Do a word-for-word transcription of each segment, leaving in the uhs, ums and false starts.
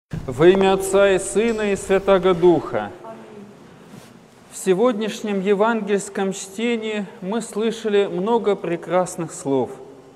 Во имя Отца и Сына и Святаго Духа. В сегодняшнем евангельском чтении мы слышали много прекрасных слов.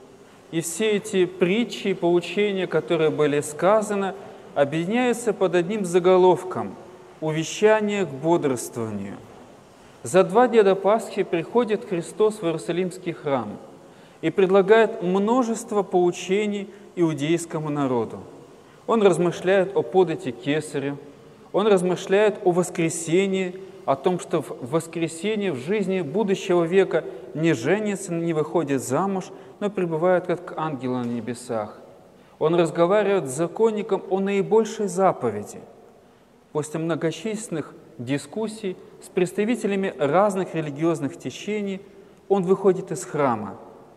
И все эти притчи и поучения, которые были сказаны, объединяются под одним заголовком – увещание к бодрствованию. За два дня до Пасхи приходит Христос в Иерусалимский храм и предлагает множество поучений иудейскому народу. Он размышляет о подати кесарю, он размышляет о воскресении, о том, что в воскресенье в жизни будущего века не женится, не выходит замуж, но пребывает как ангелы на небесах. Он разговаривает с законником о наибольшей заповеди. После многочисленных дискуссий с представителями разных религиозных течений он выходит из храма.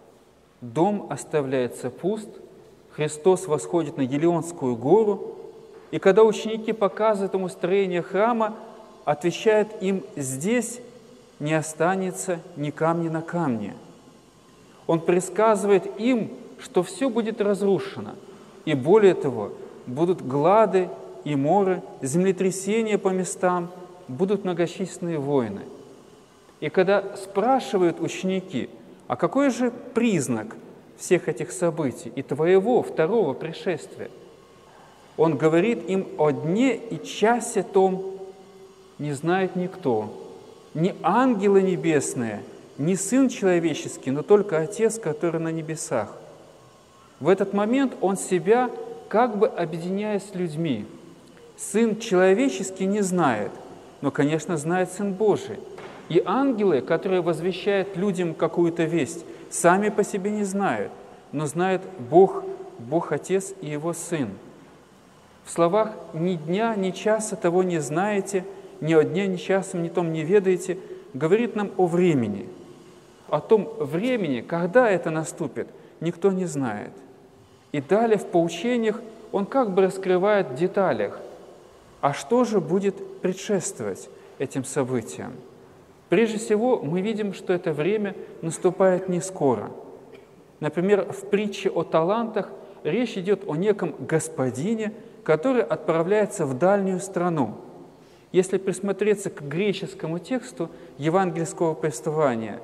Дом оставляется пуст, Христос восходит на Елеонскую гору, и когда ученики показывают ему строение храма, отвечает им: здесь не останется ни камня на камне. Он предсказывает им, что все будет разрушено, и более того, будут глады и моры, землетрясения по местам, будут многочисленные войны. И когда спрашивают ученики, а какой же признак всех этих событий и твоего второго пришествия, он говорит им о дне и часе том не знает никто, ни ангелы небесные, ни Сын человеческий, но только Отец, который на небесах. В этот момент он себя как бы объединяет с людьми. Сын человеческий не знает, но, конечно, знает Сын Божий. И ангелы, которые возвещают людям какую-то весть, сами по себе не знают, но знает Бог, Бог Отец и Его Сын. В словах «ни дня, ни часа того не знаете», «ни о дне, ни часом, ни том не ведаете» говорит нам о времени. О том времени, когда это наступит, никто не знает. И далее в поучениях он как бы раскрывает в деталях, а что же будет предшествовать этим событиям. Прежде всего, мы видим, что это время наступает не скоро. Например, в притче о талантах речь идет о неком господине, который отправляется в дальнюю страну. Если присмотреться к греческому тексту евангельского повествования,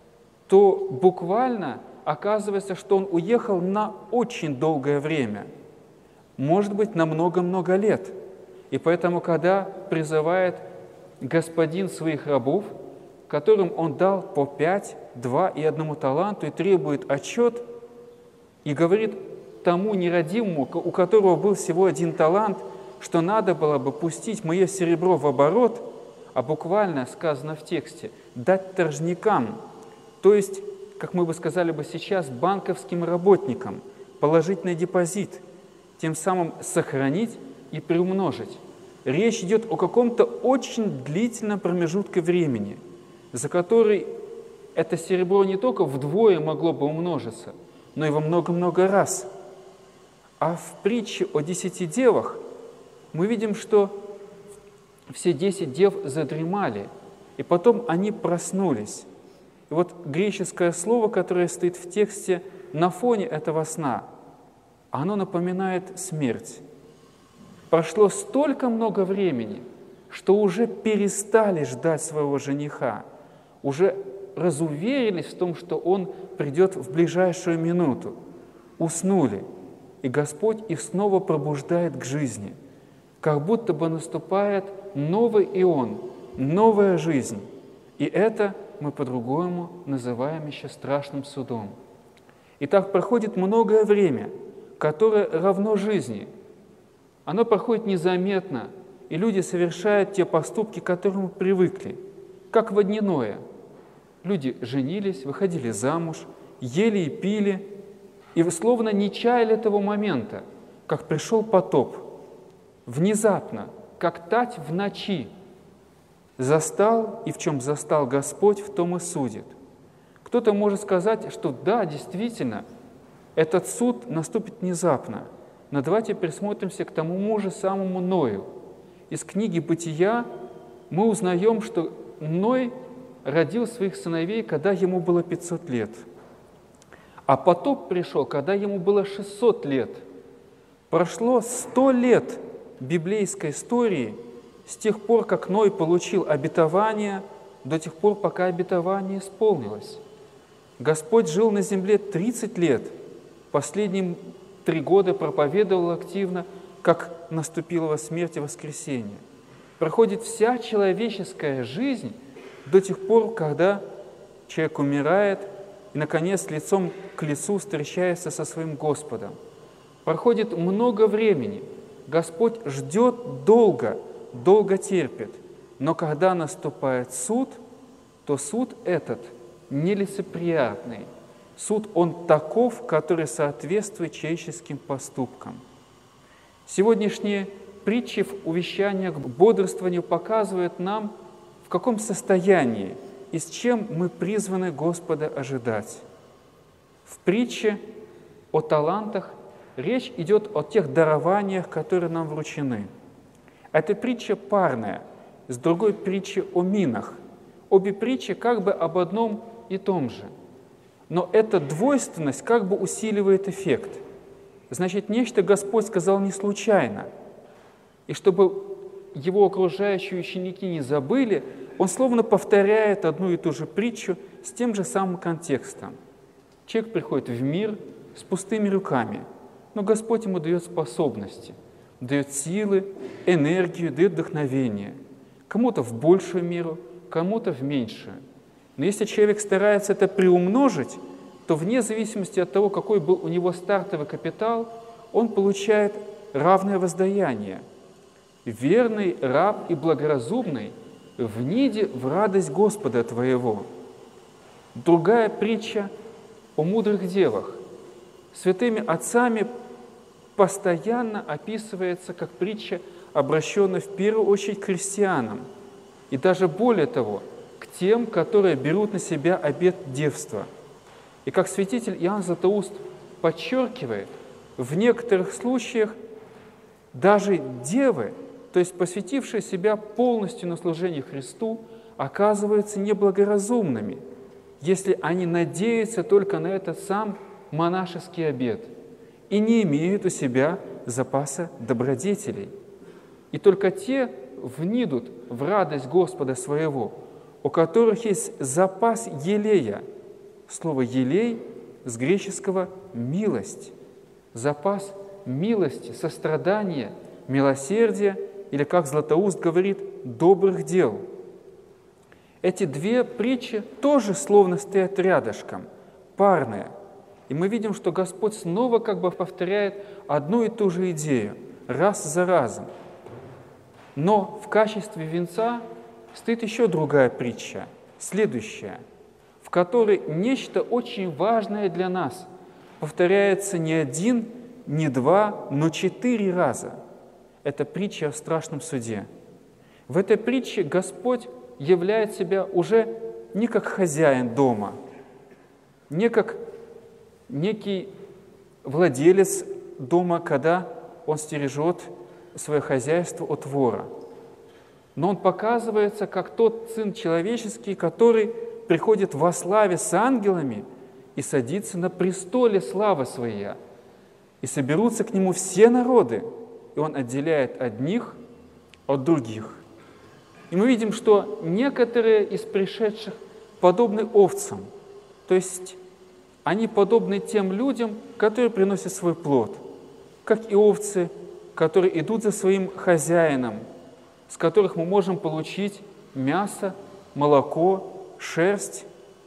то буквально оказывается, что он уехал на очень долгое время, может быть, на много-много лет. И поэтому, когда призывает господин своих рабов, которым он дал по пять, два и одному таланту, и требует отчет, и говорит тому нерадимому, у которого был всего один талант, что надо было бы пустить мое серебро в оборот, а буквально сказано в тексте, дать торжникам, то есть, как мы бы сказали бы сейчас, банковским работникам, положить на депозит, тем самым сохранить и приумножить. Речь идет о каком-то очень длительном промежутке времени, за который это серебро не только вдвое могло бы умножиться, но и во много-много раз. А в притче о десяти девах мы видим, что все десять дев задремали, и потом они проснулись. И вот греческое слово, которое стоит в тексте на фоне этого сна, оно напоминает смерть. Прошло столько много времени, что уже перестали ждать своего жениха, уже разуверились в том, что он придет в ближайшую минуту, уснули, и Господь их снова пробуждает к жизни, как будто бы наступает новый ион, новая жизнь. И это мы по-другому называем еще страшным судом. Итак, проходит многое время, которое равно жизни. Оно проходит незаметно, и люди совершают те поступки, к которым мы привыкли, как водяное. Люди женились, выходили замуж, ели и пили, и словно не чаяли того момента, как пришел потоп. Внезапно, как тать в ночи, застал, и в чем застал Господь, в том и судит. Кто-то может сказать, что да, действительно, этот суд наступит внезапно. Но давайте присмотримся к тому же самому Ною. Из книги «Бытия» мы узнаем, что Ной родил своих сыновей, когда ему было пятьсот лет. А потоп пришел, когда ему было шестьсот лет. Прошло сто лет библейской истории с тех пор, как Ной получил обетование, до тех пор, пока обетование исполнилось. Господь жил на земле тридцать лет, последние три года проповедовал активно, как наступила его смерть и воскресение. Проходит вся человеческая жизнь до тех пор, когда человек умирает и, наконец, лицом к лицу встречается со своим Господом. Проходит много времени. Господь ждет долго, долго терпит. Но когда наступает суд, то суд этот нелицеприятный. Суд, он таков, который соответствует человеческим поступкам. Сегодняшние притчи в увещаниях к бодрствованию показывают нам, в каком состоянии и с чем мы призваны Господа ожидать. В притче о талантах речь идет о тех дарованиях, которые нам вручены. Эта притча парная с другой притчей о минах. Обе притчи как бы об одном и том же. Но эта двойственность как бы усиливает эффект. Значит, нечто Господь сказал не случайно. И чтобы его окружающие ученики не забыли, он словно повторяет одну и ту же притчу с тем же самым контекстом. Человек приходит в мир с пустыми руками, но Господь ему дает способности, дает силы, энергию, дает вдохновение. Кому-то в большую меру, кому-то в меньшую. Но если человек старается это приумножить, то вне зависимости от того, какой был у него стартовый капитал, он получает равное воздаяние. Верный раб и благоразумный, вниди в радость Господа твоего. Другая притча о мудрых девах. Святыми отцами постоянно описывается как притча, обращенная в первую очередь к христианам, и даже более того, к тем, которые берут на себя обет девства. И как святитель Иоанн Златоуст подчеркивает, в некоторых случаях даже девы, то есть посвятившие себя полностью на служение Христу, оказываются неблагоразумными, если они надеются только на этот сам монашеский обет и не имеют у себя запаса добродетелей. И только те внидут в радость Господа своего, у которых есть запас елея. Слово «елей» с греческого «милость». Запас милости, сострадания, милосердия, или, как Златоуст говорит, добрых дел. Эти две притчи тоже словно стоят рядышком, парные. И мы видим, что Господь снова как бы повторяет одну и ту же идею, раз за разом. Но в качестве венца стоит еще другая притча, следующая, в которой нечто очень важное для нас повторяется не один, не два, но четыре раза. Это притча о страшном суде. В этой притче Господь являет себя уже не как хозяин дома, не как некий владелец дома, когда он стережет свое хозяйство от вора. Но он показывается как тот Сын человеческий, который приходит во славе с ангелами и садится на престоле славы Своей. И соберутся к Нему все народы, и Он отделяет одних от других. И мы видим, что некоторые из пришедших подобны овцам, то есть они подобны тем людям, которые приносят свой плод, как и овцы, которые идут за своим хозяином, с которых мы можем получить мясо, молоко, шерсть,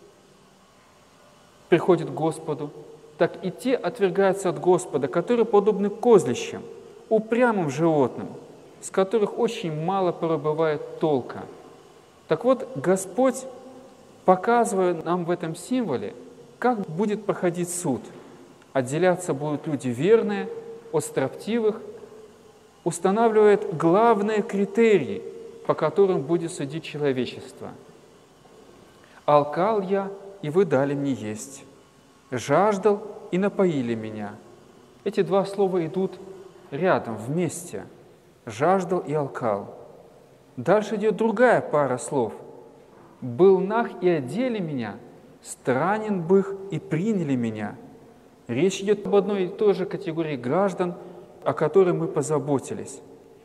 приходит к Господу, так и те отвергаются от Господа, которые подобны козлищам, упрямым животным, с которых очень мало порой бывает толка. Так вот, Господь, показывая нам в этом символе, как будет проходить суд. Отделяться будут люди верные от строптивых, устанавливает главные критерии, по которым будет судить человечество. «Алкал я, и вы дали мне есть. Жаждал, и напоили меня». Эти два слова идут рядом, вместе. «Жаждал» и «алкал». Дальше идет другая пара слов. «Был наг, и одели меня, странен бых, и приняли меня». Речь идет об одной и той же категории граждан, о которой мы позаботились.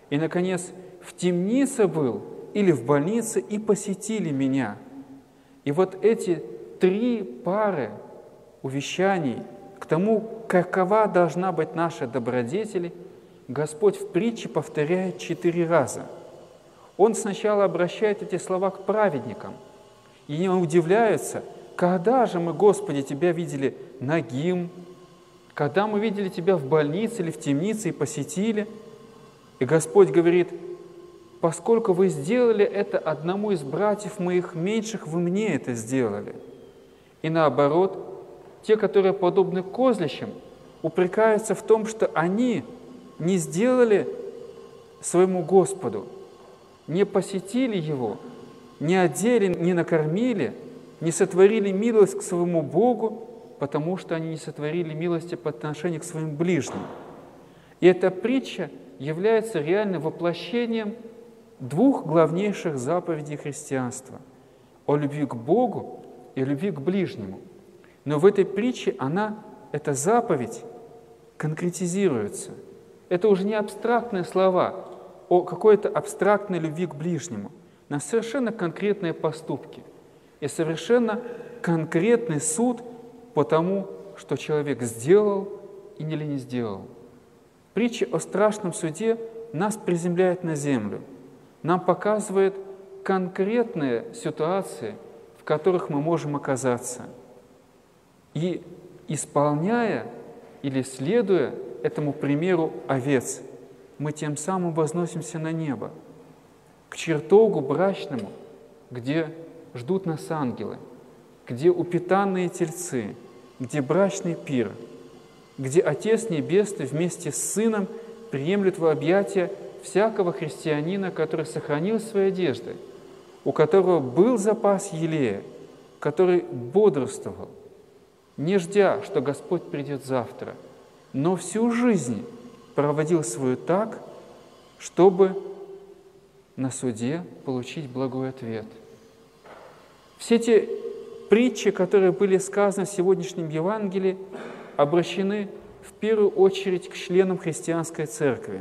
И, наконец, в темнице был или в больнице и посетили меня. И вот эти три пары увещаний к тому, какова должна быть наша добродетель, Господь в притче повторяет четыре раза. Он сначала обращает эти слова к праведникам, и они удивляются, когда же мы, Господи, Тебя видели нагим, когда мы видели Тебя в больнице или в темнице и посетили. И Господь говорит: поскольку вы сделали это одному из братьев моих меньших, вы мне это сделали. И наоборот, те, которые подобны козлищам, упрекаются в том, что они не сделали своему Господу, не посетили Его, не одели, не накормили, не сотворили милость к своему Богу, потому что они не сотворили милости по отношению к своим ближним. И эта притча является реальным воплощением двух главнейших заповедей христианства – о любви к Богу и о любви к ближнему. Но в этой притче она, эта заповедь, конкретизируется. Это уже не абстрактные слова о какой-то абстрактной любви к ближнему, но совершенно конкретные поступки и совершенно конкретный суд по тому, что человек сделал или не сделал. Притча о страшном суде нас приземляет на землю, нам показывает конкретные ситуации, в которых мы можем оказаться. И исполняя или следуя этому примеру овец, мы тем самым возносимся на небо, к чертогу брачному, где ждут нас ангелы, где упитанные тельцы, где брачный пир, где Отец Небесный вместе с Сыном приемлет в объятия всякого христианина, который сохранил свои одежды, у которого был запас елея, который бодрствовал, не ждя, что Господь придет завтра, но всю жизнь проводил свою так, чтобы на суде получить благой ответ. Все эти притчи, которые были сказаны в сегодняшнем Евангелии, обращены в первую очередь к членам христианской церкви.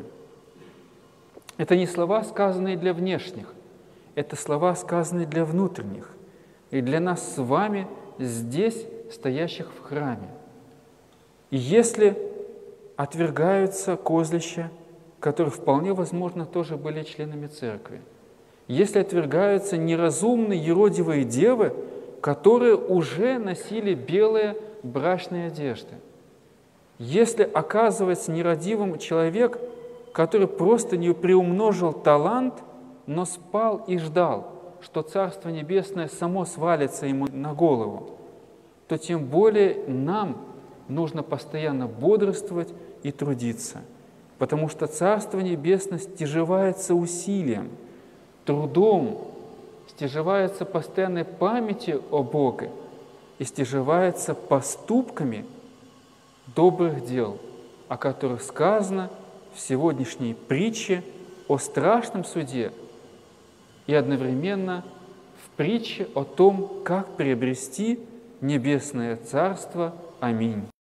Это не слова, сказанные для внешних, это слова, сказанные для внутренних, и для нас с вами здесь, стоящих в храме. И если отвергаются козлища, которые вполне возможно тоже были членами церкви, если отвергаются неразумные еродивые девы, которые уже носили белые брачные одежды, если оказывается нерадивым человек, который просто не приумножил талант, но спал и ждал, что Царство Небесное само свалится ему на голову, то тем более нам нужно постоянно бодрствовать и трудиться, потому что Царство Небесное стяжевается усилием, трудом, стяжевается постоянной памятью о Боге и стяжевается поступками добрых дел, о которых сказано в сегодняшней притче о страшном суде и одновременно в притче о том, как приобрести Небесное Царство. Аминь.